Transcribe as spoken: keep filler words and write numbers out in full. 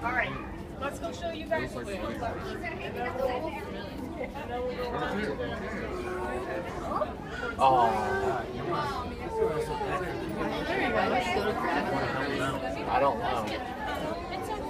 All right, let's go show you guys the sloth. Oh, There you go. Let's go to grab it. I don't know.